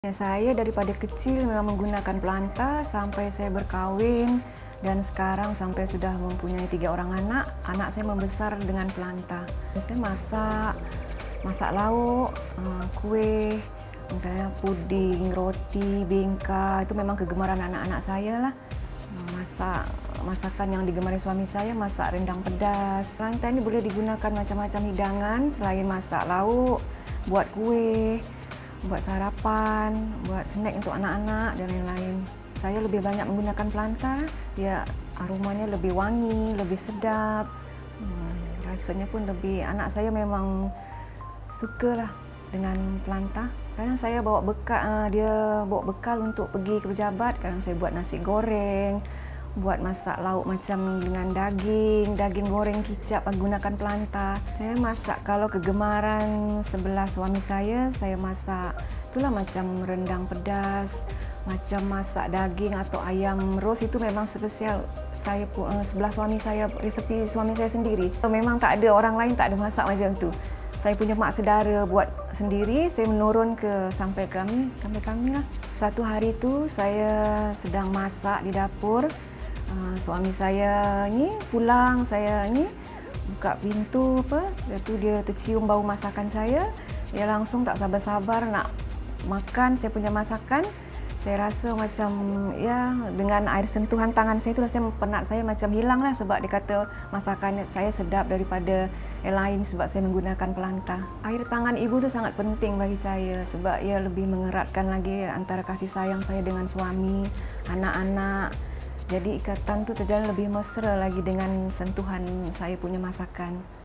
Ya, saya daripada kecil memang menggunakan pelanta sampai saya berkahwin dan sekarang sampai sudah mempunyai 3 orang anak. Anak saya membesar dengan pelanta. Saya masak lauk, kuih, misalnya puding, roti, bingka, itu memang kegemaran anak-anak saya lah. Masakan yang digemari suami saya, masak rendang pedas. Pelanta ini boleh digunakan macam-macam hidangan selain masak lauk, buat kuih, buat sarapan, buat snack untuk anak-anak dan lain-lain. Saya lebih banyak menggunakan pelanta, dia aromanya lebih wangi, lebih sedap. Rasanya pun lebih, anak saya memang sukalah dengan pelanta. Kadang saya bawa bekal, dia bawa bekal untuk pergi ke pejabat. Kadang saya buat nasi goreng, buat masak lauk macam dengan daging goreng kicap menggunakan pelanta. Saya masak kalau kegemaran sebelah suami saya masak itulah macam rendang pedas, macam masak daging atau ayam ros, itu memang spesial saya sebelah suami saya, resepi suami saya sendiri. Memang tak ada orang lain tak ada masak macam tu. Saya punya mak sedara buat sendiri, saya menurun sampai kami lah. Satu hari tu saya sedang masak di dapur. Suami saya ni pulang, saya ni buka pintu lepas tu dia tercium bau masakan saya. Dia langsung tak sabar-sabar nak makan saya punya masakan. Saya rasa macam ya, dengan air sentuhan tangan saya tu rasanya penat saya macam hilang lah, sebab dia kata masakan saya sedap daripada yang lain sebab saya menggunakan pelanta. Air tangan ibu tu sangat penting bagi saya sebab ia lebih mengeratkan lagi antara kasih sayang saya dengan suami, anak-anak. Jadi ikatan tu terjalin lebih mesra lagi dengan sentuhan saya punya masakan.